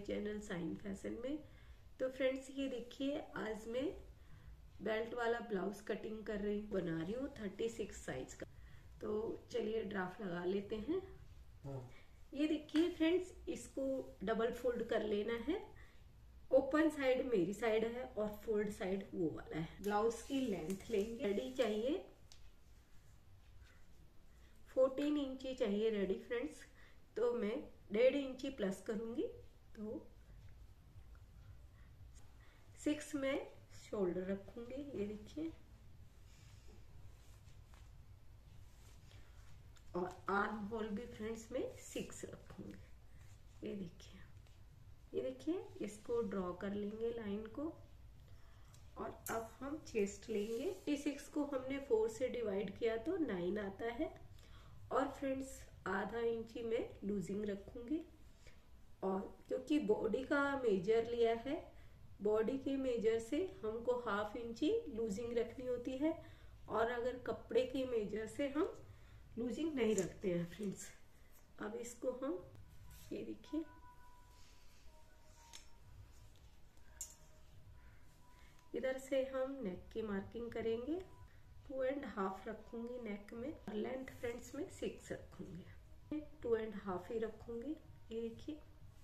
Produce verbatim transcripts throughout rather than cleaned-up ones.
Channel sign fashion में। तो friends ये देखिए, आज मैं बेल्ट वाला ब्लाउज कटिंग कर रही बना रही हूँ थर्टी सिक्स साइज का। तो चलिए ड्राफ्ट लगा लेते हैं। ये देखिए फ्रेंड्स, इसको डबल फोल्ड कर लेना है। ओपन साइड मेरी साइड है और फोल्ड साइड वो वाला है। ब्लाउज की लेंथ लेंगे, रेडी चाहिए फोर्टीन इंची चाहिए रेडी फ्रेंड्स। तो मैं डेढ़ इंची प्लस करूंगी, तो सिक्स में शोल्डर रखूंगी। ये देखिए, और आर्म होल भी फ्रेंड्स में सिक्स रखूंगी। ये देखिए, ये देखिए, इसको ड्रॉ कर लेंगे लाइन को। और अब हम चेस्ट लेंगे। थर्टी सिक्स को हमने फोर से डिवाइड किया तो नाइन आता है। और फ्रेंड्स आधा इंची में लूजिंग रखूंगी। और क्योंकि बॉडी का मेजर लिया है, बॉडी के मेजर से हमको हाफ इंची लूजिंग रखनी होती है। और अगर कपड़े के मेजर से हम लूजिंग नहीं रखते हैं फ्रेंड्स। अब इसको हम, ये देखिए, इधर से हम नेक की मार्किंग करेंगे। टू एंड हाफ रखूंगी नेक में। लेंथ फ्रेंड्स में सिक्स रखूंगी, टू एंड हाफ ही रखूंगी। ये देखिए,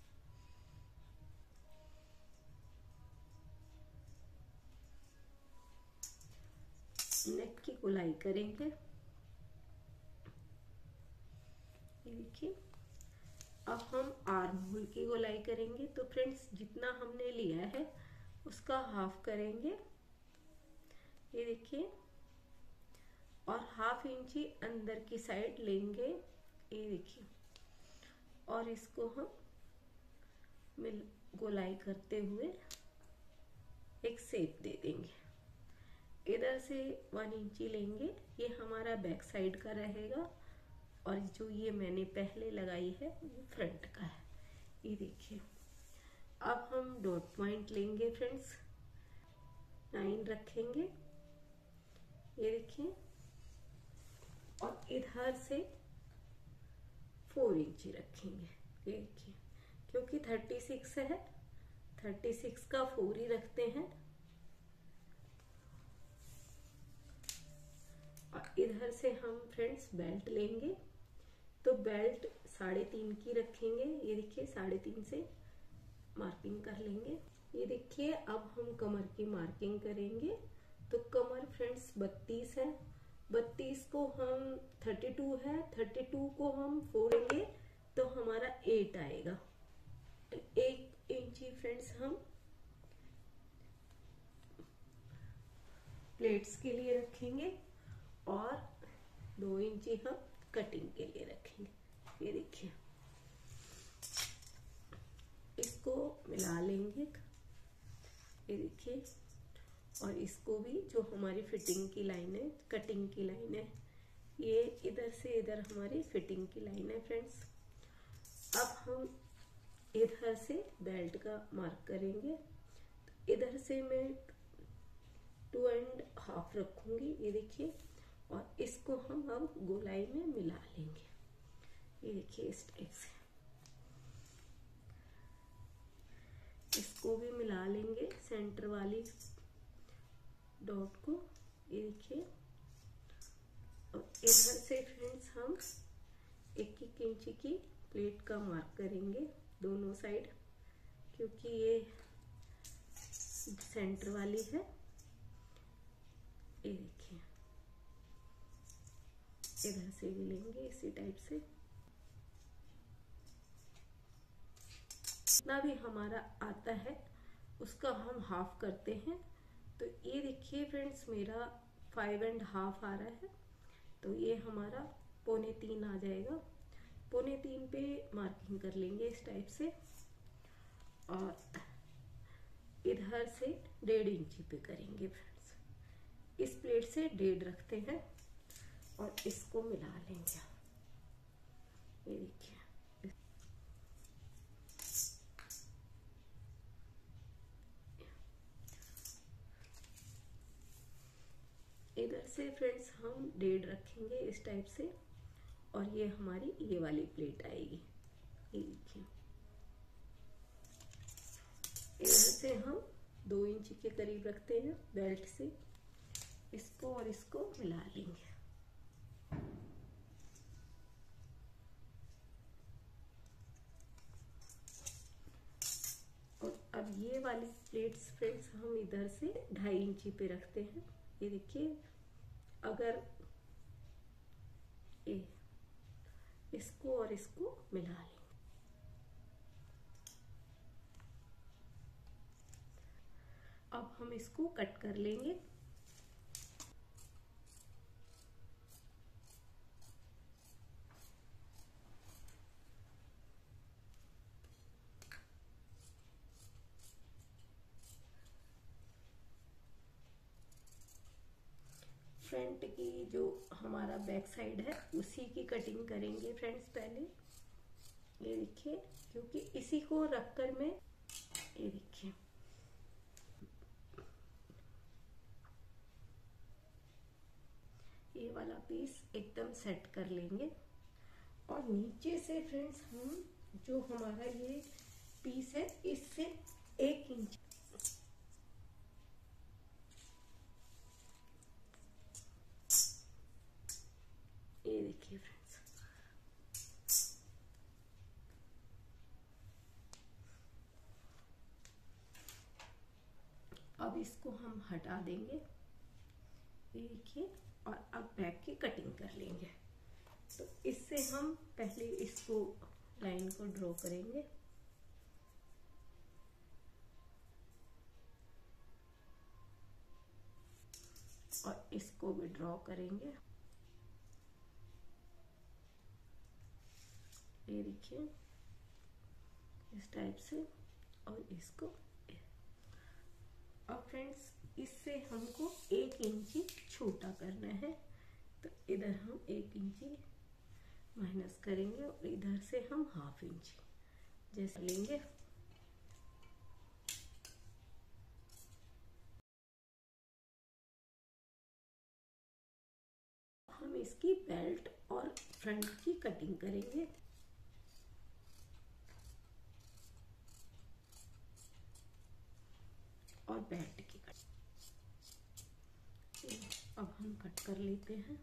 नेक की गोलाई करेंगे। ये देखिए, अब हम आर्म होल की गोलाई करेंगे। तो फ्रेंड्स जितना हमने लिया है उसका हाफ करेंगे। ये देखिए, और हाफ इंची अंदर की साइड लेंगे। ये देखिए, और इसको हम मिल गोलाई करते हुए एक शेप दे देंगे। इधर से वन इंची लेंगे, ये हमारा बैक साइड का रहेगा। और जो ये मैंने पहले लगाई है वो फ्रंट का है। ये देखिए, अब हम डॉट पॉइंट लेंगे फ्रेंड्स, नाइन रखेंगे। ये देखिए, और इधर से फोर इंची रखेंगे। ये देखिए, क्योंकि थर्टी सिक्स है, थर्टी सिक्स का फोर ही रखते हैं। और इधर से हम फ्रेंड्स बेल्ट लेंगे। तो बेल्ट साढ़े तीन की रखेंगे। ये देखिए, साढ़े तीन से मार्किंग कर लेंगे। ये देखिए, अब हम कमर की मार्किंग करेंगे। तो कमर फ्रेंड्स बत्तीस है, बत्तीस को हम थर्टी टू है, थर्टी टू को हम फोर लेंगे तो हमारा एट आएगा। एक इंची फ्रेंड्स हम प्लेट्स के लिए रखेंगे और दो इंची हम कटिंग के लिए रखेंगे। ये देखिए, इसको मिला लेंगे। ये देखिए, और इसको भी, जो हमारी फिटिंग की लाइन है, कटिंग की लाइन है, ये इधर से इधर हमारी फिटिंग की लाइन है फ्रेंड्स। अब हम इधर से बेल्ट का मार्क करेंगे। तो इधर से मैं टू एंड हाफ रखूंगी। ये देखिए, और इसको हम अब गोलाई में मिला लेंगे। ये देखिए, इस टाइप से इसको भी मिला लेंगे, सेंटर वाली डॉट को। ये देखिए, और इधर से फ्रेंड्स हम एक एक इंची की प्लेट का मार्क करेंगे दोनों साइड, क्योंकि ये सेंटर वाली है। ये देखिए, इधर से भी लेंगे इसी टाइप से। जितना भी हमारा आता है उसका हम हाफ करते हैं। तो ये देखिए फ्रेंड्स, मेरा फाइव एंड हाफ आ रहा है। तो ये हमारा पौने तीन आ जाएगा। पौने तीन पे मार्किंग कर लेंगे इस टाइप से। और इधर से डेढ़ इंची पे करेंगे फ्रेंड्स। इस प्लेट से डेढ़ रखते हैं और इसको मिला लेंगे। ये देखिए, इधर से फ्रेंड्स हम डेढ़ रखेंगे इस टाइप से। और ये हमारी ये वाली प्लेट आएगी। ये देखिए, इसे हम दो इंच के करीब रखते हैं बेल्ट से, इसको और इसको मिला लेंगे। और अब ये वाली प्लेट्स फ्रेंड्स हम इधर से ढाई इंची पे रखते हैं। ये देखिए, अगर ये इसको और इसको मिला लेंगे। अब हम इसको कट कर लेंगे। फ्रंट की जो हमारा बैक साइड है उसी की कटिंग करेंगे फ्रेंड्स पहले। ये देखिए, क्योंकि इसी को रखकर मैं, ये देखिए, ये वाला पीस एकदम सेट कर लेंगे। और नीचे से फ्रेंड्स हम जो हमारा ये पीस है इससे एक इंच, ये देखिए फ्रेंड्स, अब इसको हम हटा देंगे। ये देखिए, और अब बैक की कटिंग कर लेंगे। तो इससे हम पहले इसको लाइन को ड्रॉ करेंगे। और इसको भी ड्रॉ करेंगे। ये देखिए, इस टाइप से, और इसको। अब फ्रेंड्स इससे हमको एक इंची छोटा करना है, तो इधर हम एक इंची माइनस करेंगे और इधर से हम हाफ इंची जैसे लेंगे। हम इसकी बेल्ट और फ्रंट की कटिंग करेंगे। और बेल्ट की कटिंग अब हम कट कर लेते हैं।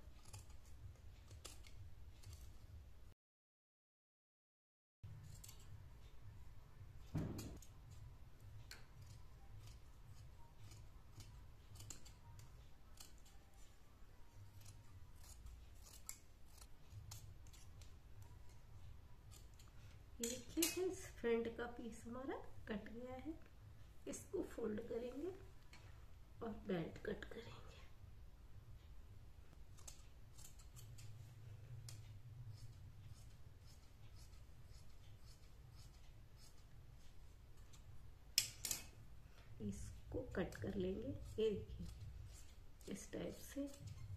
ये देखिए फ्रेंड्स, फ्रंट का पीस हमारा कट गया है। इसको फोल्ड करेंगे और बेल्ट कट करेंगे। इसको कट कर लेंगे। ये देखिए, इस टाइप से।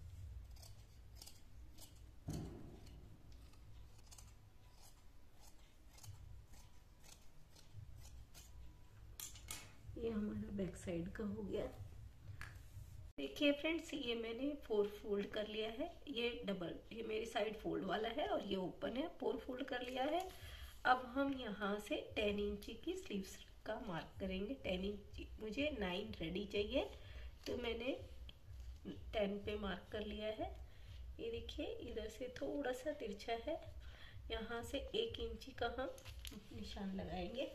ये हमारा बैक साइड का हो गया। देखिए फ्रेंड्स, ये मैंने फोर फोल्ड कर लिया है। ये डबल, ये मेरी साइड फोल्ड वाला है और ये ओपन है, फोर फोल्ड कर लिया है। अब हम यहाँ से टेन इंची की स्लीव्स का मार्क करेंगे। टेन इंची, मुझे नाइन रेडी चाहिए, तो मैंने टेन पे मार्क कर लिया है। ये देखिए, इधर से थोड़ा सा तिरछा है, यहाँ से एक इंची का हम निशान लगाएंगे।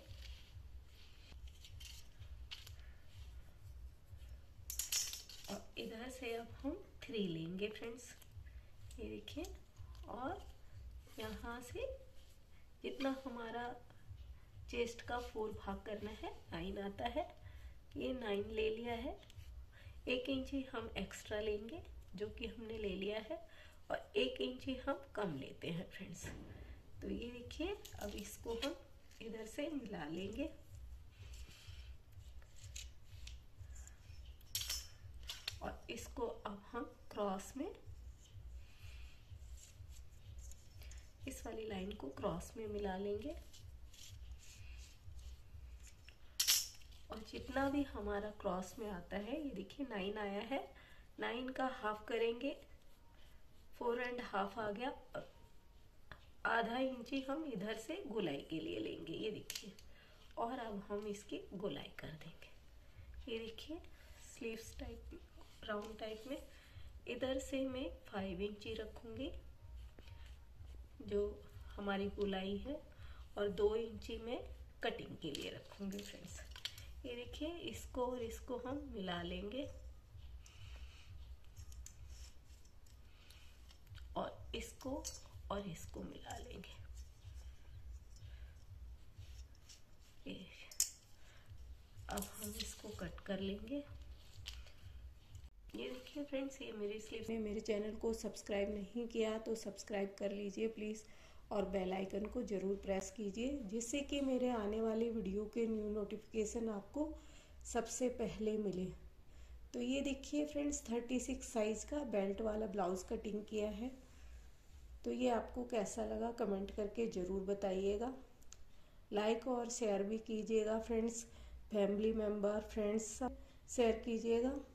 और इधर से अब हम थ्री लेंगे फ्रेंड्स। ये देखिए, और यहाँ से जितना हमारा चेस्ट का फोर भाग करना है, नाइन आता है, ये नाइन ले लिया है। एक इंची हम एक्स्ट्रा लेंगे जो कि हमने ले लिया है, और एक इंची हम कम लेते हैं फ्रेंड्स। तो ये देखिए, अब इसको हम इधर से मिला लेंगे। और इसको अब हम क्रॉस में, इस वाली लाइन को क्रॉस में मिला लेंगे। और जितना भी हमारा क्रॉस में आता है, ये देखिए नाइन आया है, नाइन का हाफ करेंगे, फोर एंड हाफ आ गया। आधा इंची हम इधर से गोलाई के लिए लेंगे। ये देखिए, और अब हम इसकी गोलाई कर देंगे। ये देखिए स्लीव्स टाइप राउंड टाइप में इधर से मैं फाइव इंची रखूंगी जो हमारी गोलाई है, और दो इंची में कटिंग के लिए रखूंगी फ्रेंड्स। ये देखिए इसको और इसको हम मिला लेंगे और इसको और इसको मिला लेंगे। ये अब हम इसको कट कर लेंगे। ये देखिए फ्रेंड्स, ये मेरी स्लीव में मेरे चैनल को सब्सक्राइब नहीं किया तो सब्सक्राइब कर लीजिए प्लीज़, और बेल आइकन को ज़रूर प्रेस कीजिए जिससे कि मेरे आने वाले वीडियो के न्यू नोटिफिकेशन आपको सबसे पहले मिले। तो ये देखिए फ्रेंड्स, थर्टी सिक्स साइज़ का बेल्ट वाला ब्लाउज़ कटिंग किया है। तो ये आपको कैसा लगा कमेंट करके ज़रूर बताइएगा। लाइक और शेयर भी कीजिएगा फ्रेंड्स, फैमिली मेम्बर फ्रेंड्स सब शेयर कीजिएगा।